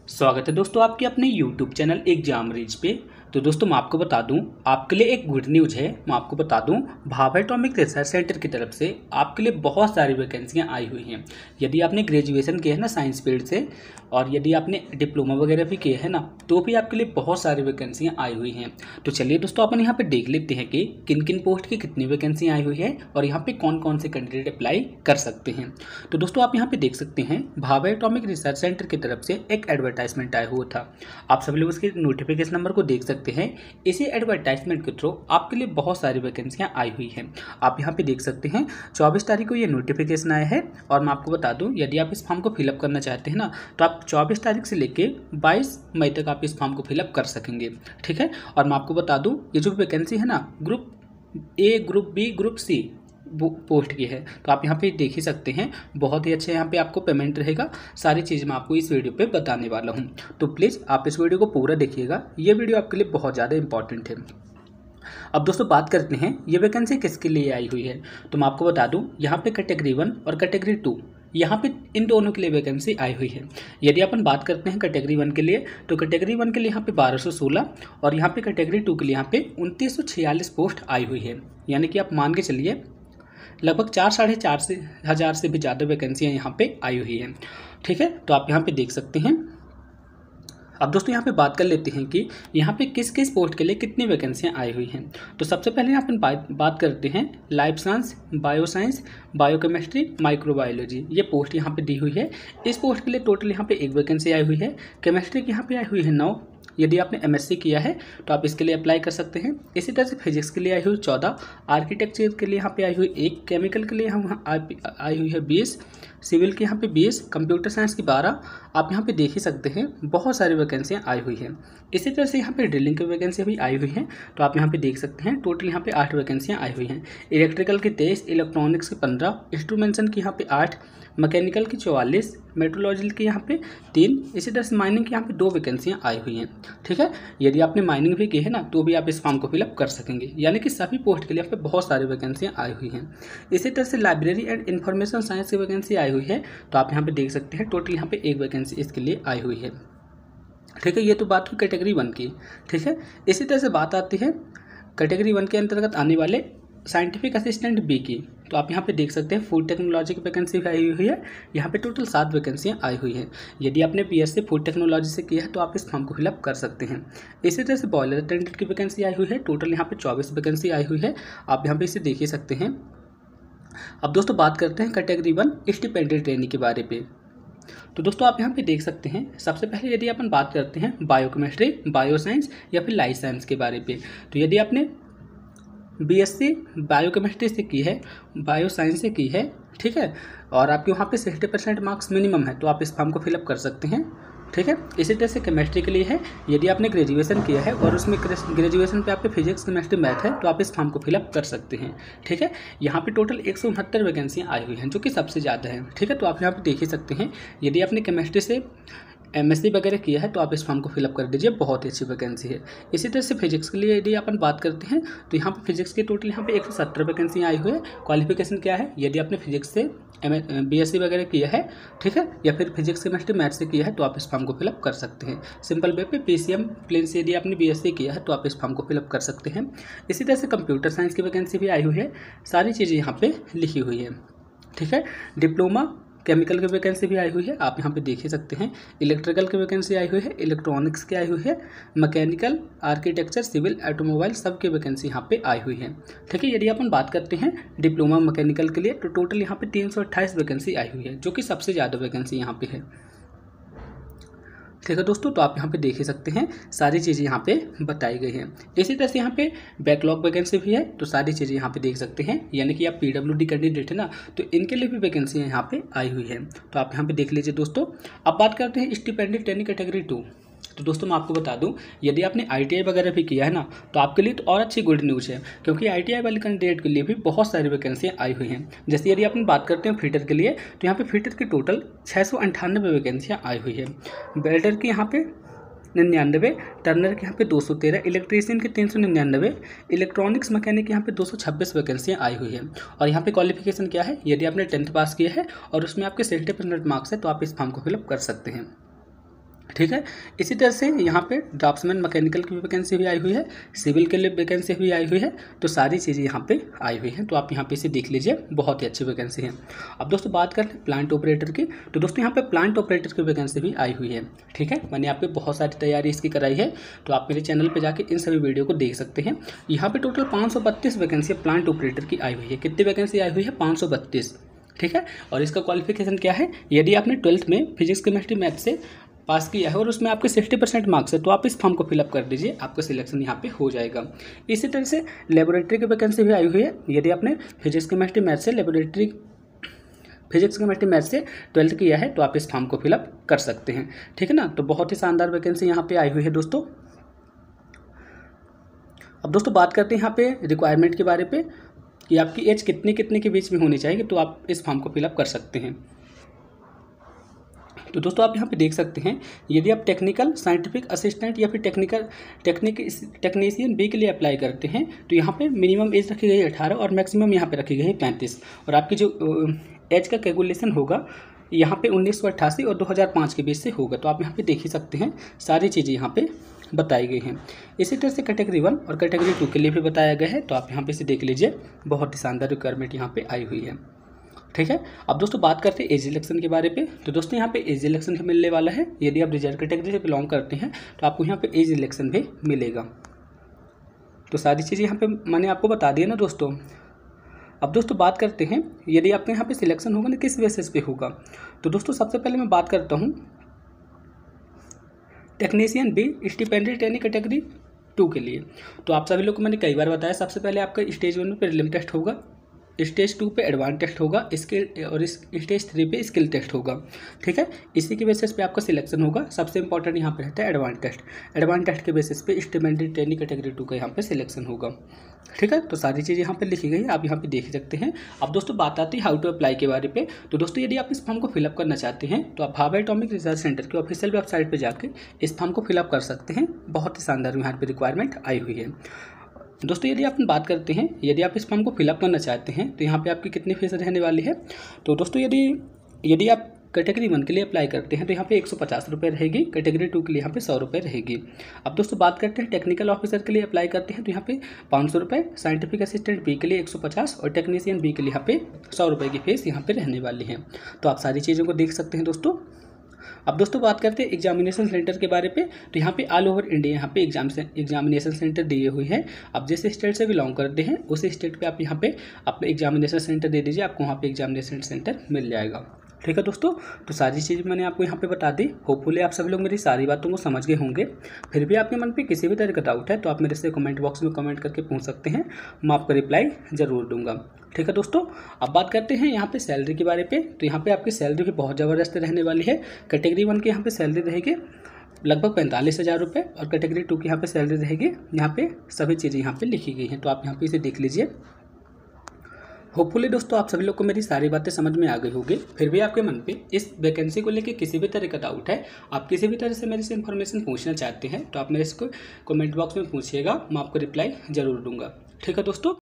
स्वागत है दोस्तों आपके अपने YouTube चैनल एग्जाम रीच पे। तो दोस्तों मैं आपको बता दूं, आपके लिए एक गुड न्यूज़ है। मैं आपको बता दूं, भाभा एटॉमिक रिसर्च सेंटर की तरफ से आपके लिए बहुत सारी वैकेंसियां आई हुई हैं। यदि आपने ग्रेजुएशन किया है ना साइंस फील्ड से, और यदि आपने डिप्लोमा वगैरह भी किया है ना, तो भी आपके लिए बहुत सारी वैकेंसियाँ आई हुई हैं। तो चलिए दोस्तों अपन यहाँ पर देख लेते हैं कि किन किन पोस्ट की कितनी वैकेंसियाँ आई हुई है और यहाँ पर कौन कौन से कैंडिडेट अप्लाई कर सकते हैं। तो दोस्तों आप यहाँ पे देख सकते हैं, भाभा एटॉमिक रिसर्च सेंटर की तरफ से एक एडवर्टाइजमेंट आया हुआ था। आप सभी लोग उसके नोटिफिकेशन नंबर को देख सकते हैं। इसी एडवर्टाइजमेंट के थ्रू आपके लिए बहुत सारी वैकेंसियां आई हुई हैं। आप यहाँ पे देख सकते हैं 24 तारीख को ये नोटिफिकेशन आया है। और मैं आपको बता दूं, यदि आप इस फॉर्म को फिलअप करना चाहते हैं ना, तो आप 24 तारीख से लेके 22 मई तक आप इस फॉर्म को फिलअप कर सकेंगे। ठीक है। और मैं आपको बता दूं, ये जो वैकेंसी है ना, group A, group B, group C post की है। तो आप यहाँ पे देख ही सकते हैं, बहुत ही अच्छे यहाँ पे आपको पेमेंट रहेगा। सारी चीज़ मैं आपको इस वीडियो पे बताने वाला हूँ, तो प्लीज़ आप इस वीडियो को पूरा देखिएगा। ये वीडियो आपके लिए बहुत ज़्यादा इंपॉर्टेंट है। अब दोस्तों बात करते हैं ये वैकेंसी किसके लिए आई हुई है। तो मैं आपको बता दूं, यहाँ पे कैटेगरी 1 और कैटेगरी 2, यहाँ पे इन दोनों के लिए वैकेंसी आई हुई है। यदि अपन बात करते हैं कैटेगरी 1 के लिए, तो कैटेगरी 1 के लिए यहाँ पे 1216 और यहाँ पे कैटेगरी 2 के लिए यहाँ पे 2946 पोस्ट आई हुई है। यानी कि आप मान के चलिए लगभग 4 साढ़े 4 से हज़ार से भी ज़्यादा वैकेंसियाँ यहाँ पे आई हुई हैं। ठीक है। तो आप यहाँ पे देख सकते हैं। अब दोस्तों यहाँ पे बात कर लेते हैं कि यहाँ पे किस किस पोस्ट के लिए कितनी वैकेंसियाँ आई हुई हैं। तो सबसे पहले यहाँ पे बात करते हैं life science, bio science, biochemistry, microbiology, ये पोस्ट यहाँ पे दी हुई है। इस पोस्ट के लिए टोटल यहाँ पे एक वैकेंसी आई हुई है। केमिस्ट्री की यहाँ पे आई हुई है 9। यदि आपने एमएससी किया है तो आप इसके लिए अप्लाई कर सकते हैं। इसी तरह से फिजिक्स के लिए आई हुई 14, आर्किटेक्चर के लिए यहाँ पे आई हुई 1, केमिकल के लिए यहाँ आई हुई है 20, सिविल के यहाँ पे 20, कंप्यूटर साइंस की 12। आप यहाँ पे देख ही सकते हैं, बहुत सारी वैकेंसियाँ आई हुई हैं। इसी तरह से यहाँ पे ड्रिलिंग की वैकेंसी भी आई हुई हैं। तो आप यहाँ पे देख सकते हैं, टोटल यहाँ पे 8 वैकेंसियाँ आई हुई हैं। इलेक्ट्रिकल की 23, इलेक्ट्रॉनिक्स की 15, इंस्ट्रूमेंटेशन की यहाँ पे 8, मैकेनिकल की 44, मेट्रोलॉजिकल की यहाँ पे 3। इसी तरह से माइनिंग की यहाँ पे 2 वैकेंसियाँ आई हुई हैं। ठीक है। यदि आपने माइनिंग भी की है ना, तो भी आप इस फॉर्म को फिलअप कर सकेंगे। यानी कि सभी पोस्ट के लिए यहाँ पे बहुत सारी वैकेंसियाँ आई हुई हैं। इसी तरह से लाइब्रेरी एंड इन्फॉर्मेशन साइंस की वैकेंसी आई हुई है। तो आप यहाँ पे देख सकते हैं, टोटल यहाँ पे 1 वैकेंसी इसके लिए आई हुई है। ठीक है। ये तो बात हुई कैटेगरी 1 की। ठीक है। इसी तरह से बात आती है कैटेगरी 1 के अंतर्गत आने वाले साइंटिफिक असिस्टेंट बी की। तो आप यहाँ पे देख सकते हैं फूड टेक्नोलॉजी की वैकेंसी भी आई हुई है। यहाँ पे टोटल 7 वैकेंसियाँ आई हुई हैं। यदि आपने बीएससी फूड टेक्नोलॉजी से किया है तो आप इस फॉर्म को फिलअप कर सकते हैं। इसी तरह से बॉयलर अटेंडेंट की वैकेंसी आई हुई है। टोटल यहाँ पे 24 वैकेंसी आई हुई है। आप यहाँ पे इसे देख ही सकते हैं। अब दोस्तों बात करते हैं कैटेगरी 1 स्टिपेंडेड ट्रेनी के बारे में। तो दोस्तों आप यहाँ पे देख सकते हैं, सबसे पहले यदि अपन बात करते हैं बायोकेमिस्ट्री, बायो साइंस या फिर लाइफ साइंस के बारे में, तो यदि आपने बीएससी बायोकेमिस्ट्री से की है, बायो साइंस से की है, ठीक है, और आपके वहाँ पे 60% मार्क्स मिनिमम है, तो आप इस फॉर्म को फिलअप कर सकते हैं। ठीक है। इसी तरह से केमिस्ट्री के लिए है, यदि आपने ग्रेजुएशन किया है और उसमें ग्रेजुएशन पे आपके फिजिक्स, केमिस्ट्री, मैथ है, तो आप इस फॉर्म को फिलअप कर सकते हैं। ठीक है। यहाँ पे टोटल 169 वैकेंसियाँ आई हुई हैं, जो कि सबसे ज़्यादा है। ठीक है। तो आप यहाँ पे देख ही सकते हैं, यदि आपने केमिस्ट्री से एमएससी वगैरह किया है तो आप इस फॉर्म को फिलअप कर दीजिए, बहुत ही अच्छी वैकेंसी है। इसी तरह से फिजिक्स के लिए यदि अपन बात करते हैं, तो यहाँ पे फिजिक्स की टोटल यहाँ पे 170 वैकेंसी आई हुई है। क्वालिफिकेशन क्या है, यदि आपने फिजिक्स से बीएससी वगैरह किया है, ठीक है, या फिर फिजिक्स, केमिस्ट्री, मैथ से किया है, तो आप इस फॉर्म को फिलअप कर सकते हैं। सिंपल वे पे पीसीएम प्लेन से यदि आपने बीएससी किया है तो आप इस फॉर्म को फिलअप कर सकते हैं। इसी तरह से कंप्यूटर साइंस की वैकेंसी भी आई हुई है। सारी चीज़ें यहाँ पे लिखी हुई है। ठीक है। डिप्लोमा केमिकल की वैकेंसी भी आई हुई है। आप यहाँ पे देख ही सकते हैं। इलेक्ट्रिकल की वैकेंसी आई हुई है, इलेक्ट्रॉनिक्स की आई हुई है, मैकेनिकल, आर्किटेक्चर, सिविल, ऑटोमोबाइल, सब की वैकेंसी यहाँ पे आई हुई है। ठीक है। यदि अपन बात करते हैं डिप्लोमा मैकेनिकल के लिए, तो टोटल यहाँ पे 328 वैकेंसी आई हुई है, जो कि सबसे ज़्यादा वैकेंसी यहाँ पे है। ठीक है दोस्तों। तो आप यहाँ पे देख ही सकते हैं, सारी चीज़ें यहाँ पे बताई गई हैं। इसी तरह से यहाँ पे बैकलॉग वैकेंसी भी है, तो सारी चीज़ें यहाँ पे देख सकते हैं। यानी कि आप पीडब्ल्यूडी कैंडिडेट है ना, तो इनके लिए भी वैकेंसी यहाँ पे आई हुई है। तो आप यहाँ पे देख लीजिए दोस्तों। अब बात करते हैं स्टिपेंडेड ट्रेनी कैटेगरी 2। तो दोस्तों मैं आपको बता दूं, यदि आपने आईटीआई वगैरह भी किया है ना, तो आपके लिए तो और अच्छी गुड न्यूज़ है, क्योंकि आईटीआई वाले कैंडिडेट के लिए भी बहुत सारी वैकेंसियाँ आई हुई हैं। जैसे यदि अपन बात करते हैं फीटर के लिए, तो यहाँ पे फीटर की टोटल 698 वैकेंसियाँ आई हुई है। वेल्डर की यहाँ पे 99, टर्नर के यहाँ पे 213, इलेक्ट्रीशियन के 399, इलेक्ट्रॉनिक्स मैकेनिक यहाँ पे 226 वैकेंसियाँ आई हुई है। और यहाँ पे क्वालिफिकेशन क्या है, यदि आपने 10th पास किया है और उसमें आपके 60% मार्क्स है, तो आप इस फॉर्म को फिलअप कर सकते हैं। ठीक है। इसी तरह से यहाँ पे ड्राफ्ट्समैन मैकेनिकल की वैकेंसी भी आई हुई है, सिविल के लिए वैकेंसी भी आई हुई है। तो सारी चीज़ें यहाँ पे आई हुई हैं, तो आप यहाँ पे इसे देख लीजिए, बहुत ही अच्छी वैकेंसी है। अब दोस्तों बात कर लें प्लांट ऑपरेटर की, तो दोस्तों यहाँ पे प्लांट ऑपरेटर की वैकेंसी भी आई हुई है। ठीक है, मैंने आपकी बहुत सारी तैयारी इसकी कराई है, तो आप मेरे चैनल पर जाकर इन सभी वीडियो को देख सकते हैं। यहाँ पर टोटल 532 वैकेंसी प्लांट ऑपरेटर की आई हुई है। कितनी वैकेंसी आई हुई है? 532। ठीक है, और इसका क्वालिफिकेशन क्या है? यदि आपने 12th में फिजिक्स केमिस्ट्री मैथ से पास किया है और उसमें आपके 60% मार्क्स है, तो आप इस फॉर्म को फिलअप कर दीजिए, आपका सिलेक्शन यहाँ पे हो जाएगा। इसी तरह से लेबोरेटरी की वैकेंसी भी आई हुई है। यदि आपने फिजिक्स केमिस्ट्री मैथ से 12th किया है, तो आप इस फॉर्म को फिलअप कर सकते हैं। ठीक है ना, तो बहुत ही शानदार वैकेंसी यहाँ पे आई हुई है दोस्तों। अब दोस्तों बात करते हैं यहाँ पे रिक्वायरमेंट के बारे पे कि आपकी एज कितने के बीच में होनी चाहिए, तो आप इस फॉर्म को फिलअप कर सकते हैं। तो दोस्तों आप यहाँ पे देख सकते हैं, यदि आप टेक्निकल साइंटिफिक असिस्टेंट या फिर टेक्नीशियन बी के लिए अप्लाई करते हैं, तो यहाँ पे मिनिमम एज रखी गई है 18 और मैक्सिमम यहाँ पे रखी गई है 35। और आपकी जो एज का कैलकुलेशन होगा यहाँ पे 1988 और 2005 के बीच से होगा। तो आप यहाँ पे देख ही सकते हैं, सारी चीज़ें यहाँ पे बताई गई हैं। इसी तरह से कैटेगरी 1 और कैटेगरी 2 के लिए भी बताया गया है, तो आप यहाँ पे इसे देख लीजिए, बहुत ही शानदार रिक्वायरमेंट यहाँ पे आई हुई है। ठीक है, अब दोस्तों बात करते हैं एज इलेक्शन के बारे पे। तो दोस्तों यहाँ पे एज इलेक्शन भी मिलने वाला है। यदि आप रिजर्व कैटेगरी से बिलोंग करते हैं, तो आपको यहाँ पे एज इलेक्शन भी मिलेगा। तो सारी चीज़ें यहाँ पे मैंने आपको बता दी है ना दोस्तों। अब दोस्तों बात करते हैं, यदि आपका यहाँ पे सिलेक्शन होगा ना, किस बेसिस पे होगा। तो दोस्तों सबसे पहले मैं बात करता हूँ टेक्नीशियन बी इंडिपेंडेंट यानी कैटेगरी 2 के लिए। तो आप सभी लोग को मैंने कई बार बताया, सबसे पहले आपका स्टेज 1 में प्रीलिम टेस्ट होगा, स्टेज 2 पे एडवांस टेस्ट होगा, स्किल और स्टेज 3 पे स्किल टेस्ट होगा। ठीक है, इसी के बेसिस पे आपका सिलेक्शन होगा। सबसे इंपॉर्टेंट यहाँ पे रहता है एडवांस टेस्ट। एडवांस टेस्ट के बेसिस पे इंडिपेंडेंट यानी कैटेगरी 2 का यहाँ पे सिलेक्शन होगा। ठीक है, तो सारी चीज़ यहाँ पे लिखी गई है, आप यहाँ पे देख सकते हैं। अब दोस्तों बात आती है हाउ टू अप्लाई के बारे पे। तो दोस्तों यदि आप इस फॉर्म को फिलअप करना चाहते हैं, तो आप भाभा एटॉमिक रिसर्च सेंटर की ऑफिशियल वेबसाइट पर जाकर इस फॉर्म को फिलअप कर सकते हैं। बहुत ही शानदार यहाँ पर रिक्वायरमेंट आई हुई है। दोस्तों यदि आप बात करते हैं, यदि आप इस फॉर्म को फिलअप करना चाहते हैं, तो यहाँ पे आपकी कितनी फीस रहने वाली है। तो दोस्तों यदि आप कैटेगरी 1 के लिए अप्लाई करते हैं, तो यहाँ पे 150 रुपये रहेगी। कैटेगरी 2 के लिए यहाँ पे 100 रुपये रहेगी। अब दोस्तों बात करते हैं टेक्निकल ऑफिसर के लिए अप्लाई करते हैं, तो यहाँ पे 500 रुपये, साइंटिफिक असिस्टेंट बी के लिए 150 और टेक्नीशियन बी के लिए यहाँ पे 100 रुपये की फीस यहाँ पे रहने वाली है। तो आप सारी चीज़ों को देख सकते हैं दोस्तों। अब दोस्तों बात करते हैं एग्जामिनेशन सेंटर के बारे पे। तो यहाँ पे ऑल ओवर इंडिया यहाँ पे एग्जामिनेशन सेंटर दिए हुए हैं। आप जिस स्टेट से बिलोंग करते हैं उस स्टेट पे आप यहाँ पे अपने एग्जामिनेशन सेंटर दे दीजिए, आपको वहाँ पे एग्जामिनेशन सेंटर मिल जाएगा। ठीक है दोस्तों, तो सारी चीज़ मैंने आपको यहाँ पे बता दी। होपफुली आप सभी लोग मेरी सारी बातों को समझ गए होंगे। फिर भी आपके मन पे किसी भी तरह का डाउट है, तो आप मेरे से कमेंट बॉक्स में कमेंट करके पूछ सकते हैं, मैं आपका रिप्लाई ज़रूर दूंगा। ठीक है दोस्तों, अब बात करते हैं यहाँ पे सैलरी के बारे पे। तो यहाँ पे आपकी सैलरी भी बहुत ज़बरदस्त रहने वाली है। कैटेगरी 1 की यहाँ पे सैलरी रहेगी लगभग 45,000 रुपये और कैटेगरी 2 की यहाँ पे सैलरी रहेगी, यहाँ पे सभी चीज़ें यहाँ पे लिखी गई हैं। तो आप यहाँ पे इसे देख लीजिए। होपफुली दोस्तों आप सभी लोग को मेरी सारी बातें समझ में आ गई होगी। फिर भी आपके मन पे इस वैकेंसी को लेकर किसी भी तरह का डाउट है, आप किसी भी तरह से मेरे से इन्फॉर्मेशन पूछना चाहते हैं, तो आप मेरे से कमेंट बॉक्स में पूछिएगा, मैं आपको रिप्लाई ज़रूर दूंगा। ठीक है दोस्तों।